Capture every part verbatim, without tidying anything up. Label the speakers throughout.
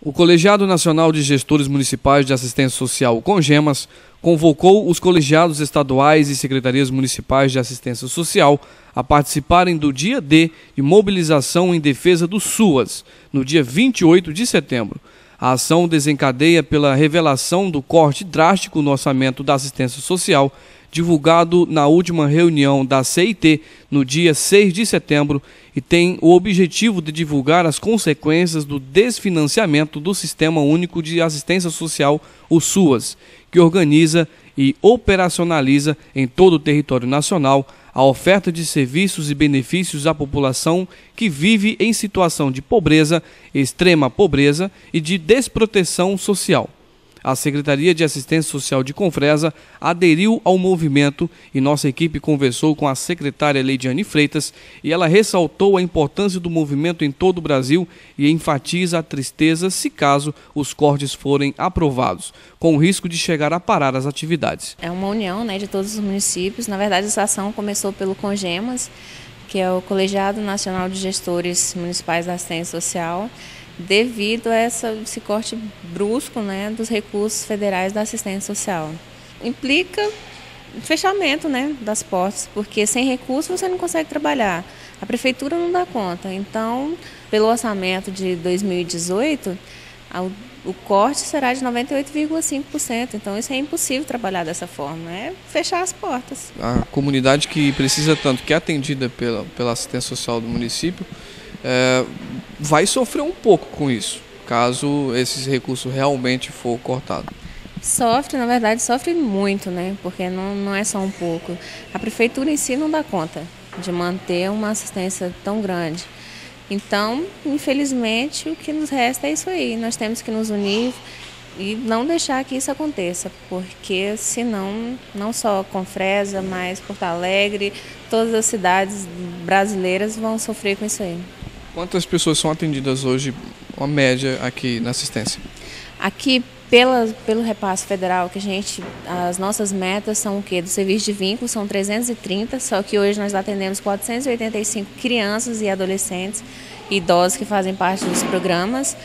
Speaker 1: O Colegiado Nacional de Gestores Municipais de Assistência Social, o CONGEMAS, convocou os colegiados estaduais e secretarias municipais de assistência social a participarem do Dia D de mobilização em defesa do SUAS, no dia vinte e oito de setembro. A ação desencadeia pela revelação do corte drástico no orçamento da assistência social, divulgado na última reunião da C I T no dia seis de setembro, e tem o objetivo de divulgar as consequências do desfinanciamento do Sistema Único de Assistência Social, o SUAS, que organiza e operacionaliza em todo o território nacional a oferta de serviços e benefícios à população que vive em situação de pobreza, extrema pobreza e de desproteção social. A Secretaria de Assistência Social de Confresa aderiu ao movimento e nossa equipe conversou com a secretária Leidiane Freitas e ela ressaltou a importância do movimento em todo o Brasil e enfatiza a tristeza se caso os cortes forem aprovados, com o risco de chegar a parar as atividades.
Speaker 2: É uma união, né, de todos os municípios. Na verdade, essa ação começou pelo CONGEMAS, que é o Colegiado Nacional de Gestores Municipais da Assistência Social, devido a essa, esse corte brusco, né, dos recursos federais da assistência social. Implica fechamento, né, das portas, porque sem recursos você não consegue trabalhar. A prefeitura não dá conta. Então, pelo orçamento de dois mil e dezoito, o corte será de noventa e oito vírgula cinco por cento. Então, isso é impossível trabalhar dessa forma, é fechar as portas.
Speaker 1: A comunidade que precisa tanto, que é atendida pela, pela assistência social do município, é, vai sofrer um pouco com isso, caso esses recursos realmente for cortado.
Speaker 2: Sofre, na verdade, sofre muito, né? Porque não, não é só um pouco. A prefeitura em si não dá conta de manter uma assistência tão grande. Então, infelizmente, o que nos resta é isso aí. Nós temos que nos unir e não deixar que isso aconteça, porque senão, não só Confresa, mas Porto Alegre, todas as cidades brasileiras vão sofrer com isso aí.
Speaker 1: Quantas pessoas são atendidas hoje, uma média aqui na assistência?
Speaker 2: Aqui, pela, pelo repasse federal, que a gente, as nossas metas são o quê? Do serviço de vínculo são trezentos e trinta, só que hoje nós atendemos quatrocentos e oitenta e cinco crianças e adolescentes, idosos que fazem parte dos programas.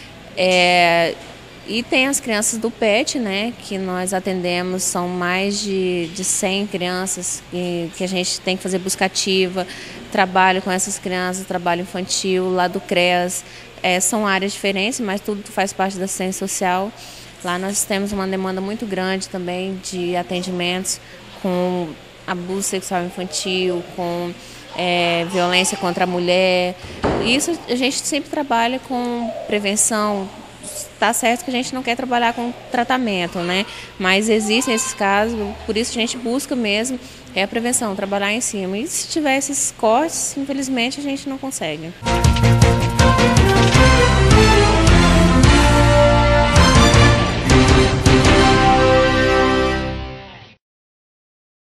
Speaker 2: É, e tem as crianças do P E T, né, que nós atendemos, são mais de, de cem crianças que, que a gente tem que fazer busca ativa, trabalho com essas crianças, trabalho infantil, lá do CREAS, é, são áreas diferentes, mas tudo faz parte da assistência social. Lá nós temos uma demanda muito grande também de atendimentos com abuso sexual infantil, com é, violência contra a mulher. Isso a gente sempre trabalha com prevenção. Está certo que a gente não quer trabalhar com tratamento, né? Mas existem esses casos, por isso a gente busca mesmo é a prevenção, trabalhar em cima. E se tiver esses cortes, infelizmente a gente não consegue.